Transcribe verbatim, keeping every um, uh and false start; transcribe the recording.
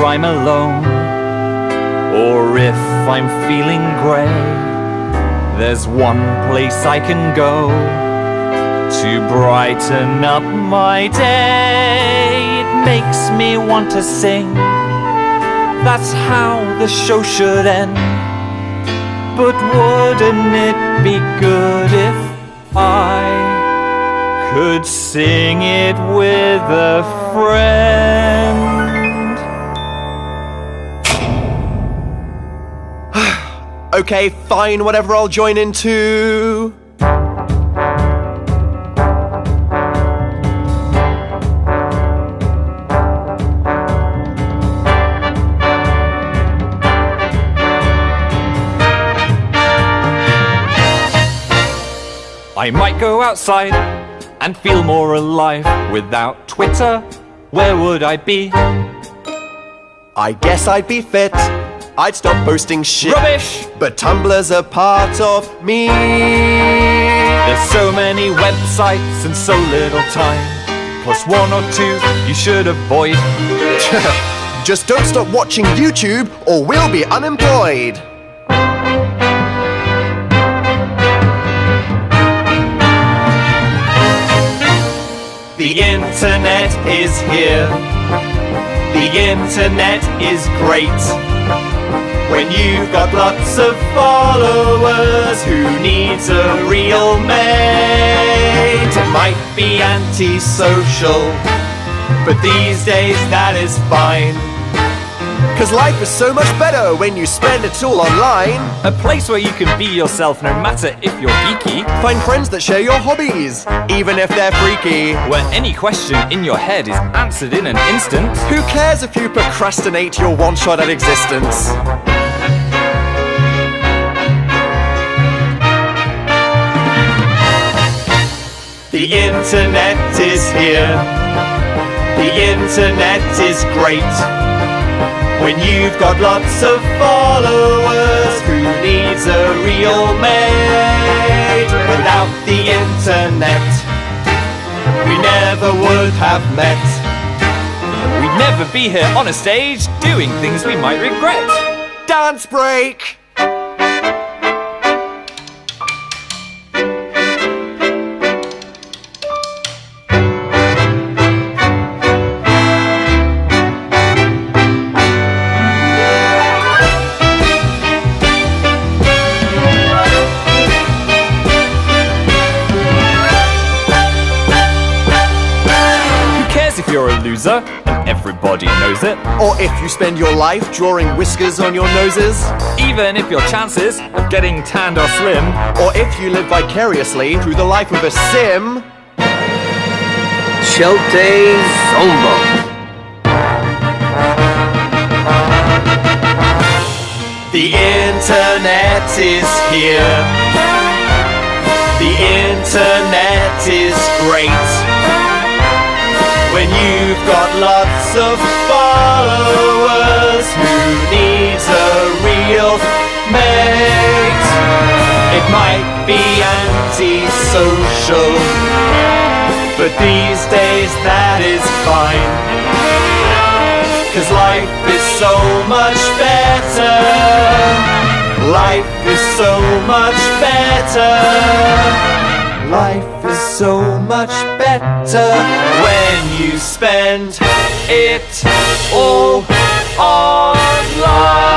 I'm alone, or if I'm feeling grey, there's one place I can go to brighten up my day. It makes me want to sing, that's how the show should end. But wouldn't it be good if I could sing it with a friend? Okay, fine, whatever, I'll join in too. I might go outside and feel more alive. Without Twitter, where would I be? I guess I'd be fit, I'd stop posting shit. Rubbish! But Tumblr's a part of me. There's so many websites and so little time. Plus one or two you should avoid. Just don't stop watching YouTube or we'll be unemployed. The internet is here. The internet is great. When you've got lots of followers, who needs a real mate? It might be antisocial, but these days that is fine. Cause life is so much better when you spend it all online. A place where you can be yourself no matter if you're geeky. Find friends that share your hobbies, even if they're freaky. Where any question in your head is answered in an instant. Who cares if you procrastinate your one shot at existence? The internet is here. The internet is great. When you've got lots of followers, who needs a real mate? Without the internet, we never would have met. We'd never be here on a stage, doing things we might regret. Dance break! If you're a loser, and everybody knows it. Or if you spend your life drawing whiskers on your noses. Even if your chances of getting tanned are slim. Or if you live vicariously through the life of a sim. Chelte Zombo. The internet is here. The internet is great. When you've got lots of followers, who needs a real mate? It might be antisocial, but these days that is fine. Cause life is so much better. Life is so much better. Life is so much better when you spend it all online.